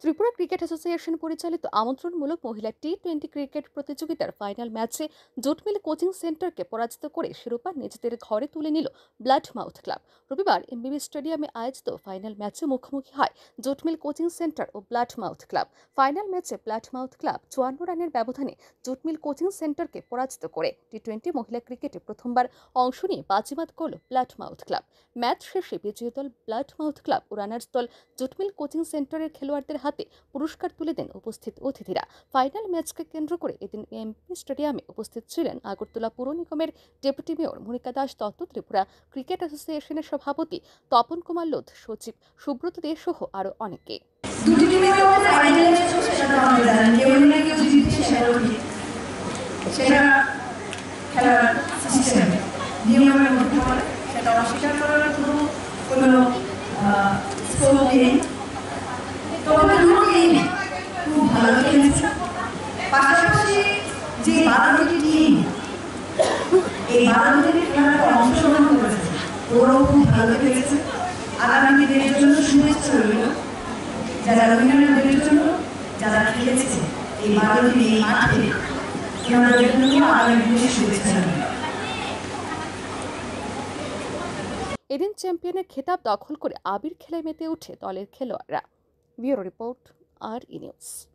Tripura cricket association পরিচালিত আমন্ত্রণমূলক মহিলা টি-20 ক্রিকেট প্রতিযোগিতার ফাইনাল ম্যাচে জুটমিল কোচিং সেন্টারকে পরাজিত করে শিরোপা নিজেদের ঘরে তুলে নিল ব্লাড মাউথ ক্লাব। রবিবার এমবিবি স্টেডিয়ামে আয়োজিত ফাইনাল ম্যাচে মুখোমুখি হয় জুটমিল কোচিং সেন্টার ও ব্লাড মাউথ ক্লাব। ফাইনাল ম্যাচে ব্লাড মাউথ ক্লাব 54 রানের ব্যবধানে জুটমিল কোচিং সেন্টারকে পরাজিত করে টি-20 মহিলা ক্রিকেটে প্রথমবার অংশ নিয়ে বাজিমাত করল ব্লাড মাউথ ক্লাব। ম্যাচ শেষে বিজয়ী দল ব্লাড মাউথ ক্লাব ও রানার্স দল জুটমিল কোচিং সেন্টারের খেলোয়াড়দের হাতে পুরস্কার তুলে দেন উপস্থিত অতিথিরা। ফাইনাল ম্যাচকে কেন্দ্র করে এদিন এমপি স্টেডিয়ামে উপস্থিত ছিলেন আগরতলা পুর নিগমের deputy mayor Monika Das Dutta, Tripura cricket অ্যাসোসিয়েশনের সভাপতি তপন কুমার লোধ, সচিব সুব্রত দে সহ আরো অনেকে। দুটি টিমের মধ্যে ফাইনাল ম্যাচ হচ্ছে, সেটা আমরা জানি। কেউ না কেউ জিতছে, সেটা খেলার সিস্টেম নিয়মের মধ্যে পড়ে, সেটা অস্বীকার করার কোনো স্কোপ নেই। তবে দুটো টিম খুব ভালো খেলেছে। পাশাপাশি যে 12টি টিম এই 12টি খেলাতে অংশগ্রহণ করেছে, ওরাও খুব ভালো খেলেছে। আগামী দিনের জন্য শুভেচ্ছা রইল যারা রবীন্দ্রনাথের জন্য যারা খেলেছে এই 12টি এই মাঠে, ওনাদের জন্য আগামী দিনের শুভেচ্ছা রইল। এদিন চ্যাম্পিয়নের খেতাব দখল করে আবির খেলায় মেতে ওঠে দলের খেলোয়াড়রা। Bureau report, R E news.